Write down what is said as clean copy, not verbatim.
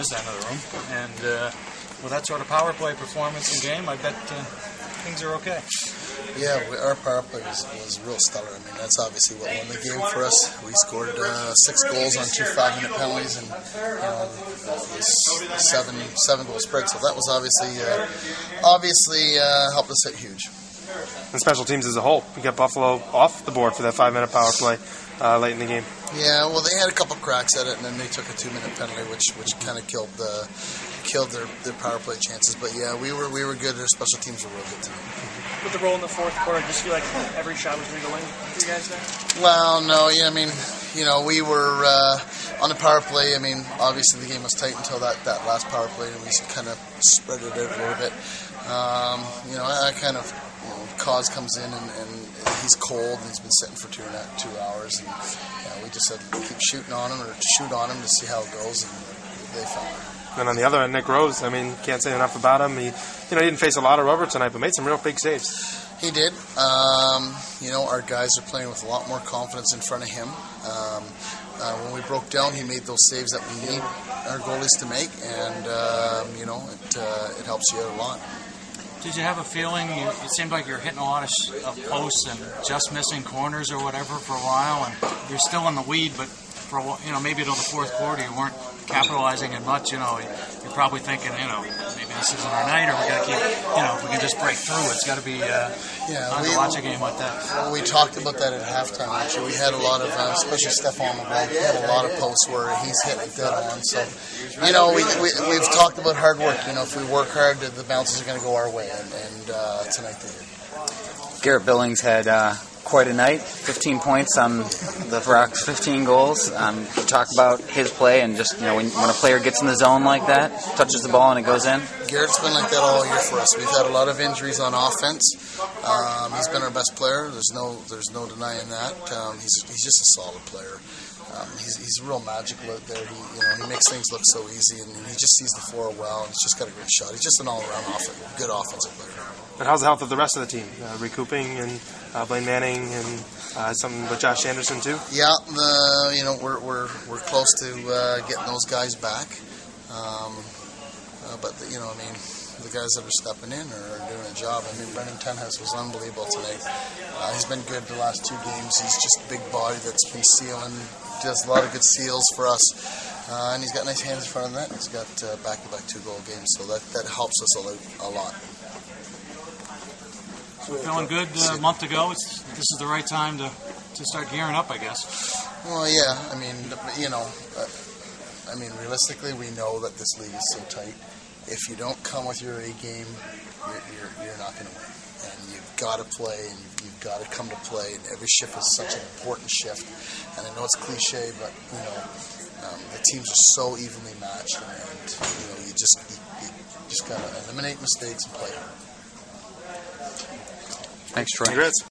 this end of the room, and with that sort of power play performance and game, I bet things are okay. Yeah, our power play was real stellar. I mean, that's obviously what won the game for us. We scored 6 goals on 2 5-minute penalties, and seven goal spread. So that was obviously helped us hit huge. And special teams as a whole, we got Buffalo off the board for that 5-minute power play late in the game. Yeah, well, they had a couple cracks at it, and then they took a 2-minute penalty, which kind of killed their power play chances. But yeah, we were good. Their special teams were real good tonight. With the roll in the fourth quarter, did you feel like every shot was going to go in for you guys there? Well, no. Yeah, I mean, we were on the power play. I mean, obviously the game was tight until that last power play, and we kind of spread it out a little bit. I kind of, Cause comes in and he's cold and he's been sitting for 2 hours, and we just said keep shooting on him or shoot on him to see how it goes, and they found it. And on the other end, Nick Rose, I mean, can't say enough about him. He didn't face a lot of rubber tonight, but made some real big saves. He did. Our guys are playing with a lot more confidence in front of him. When we broke down, he made those saves that we need our goalies to make, and it helps you out a lot. Did you have a feeling, it seemed like you were hitting a lot of posts and just missing corners or whatever for a while, and you're still in the lead, but for maybe until the fourth quarter you weren't capitalizing it much. You're probably thinking, maybe this isn't our night, or we got to keep, if we can just break through, it's got to be fun to watch a game like that. Well, we talked about that at halftime. Actually, we had a lot of, especially Stefan McGrath, he had a lot of posts where he's hitting it dead on. So, we've talked about hard work. If we work hard, the bounces are going to go our way, and tonight they did. Garrett Billings had quite a night, 15 points on the Rocks' 15 goals. You talk about his play and just, when a player gets in the zone like that, touches the ball and it goes in. Garrett's been like that all year for us. We've had a lot of injuries on offense. He's been our best player. There's no denying that. He's just a solid player. He's real magical out there. He makes things look so easy, and he just sees the floor well, and he's just got a great shot. He's just an all-around good offensive player. But how's the health of the rest of the team? Recouping, and Blaine Manning, and something with Josh Anderson too. Yeah, we're close to getting those guys back. But the guys that are stepping in are doing a job. Brendan Tenhouse was unbelievable tonight. He's been good the last 2 games. He's just a big body that's been sealing. Does a lot of good seals for us. And he's got nice hands in front of the net. He's got back-to-back 2-goal games, so that helps us a lot. So we're feeling good a month to go. This is the right time to start gearing up, I guess. Well, yeah. Realistically, we know that this league is so tight. If you don't come with your A game, you're not going to win. And you've got to play, and you've got to come to play. And every shift is such an important shift. And I know it's cliche, but the teams are so evenly matched, and you just got to eliminate mistakes and play hard. Thanks, Troy. Congrats.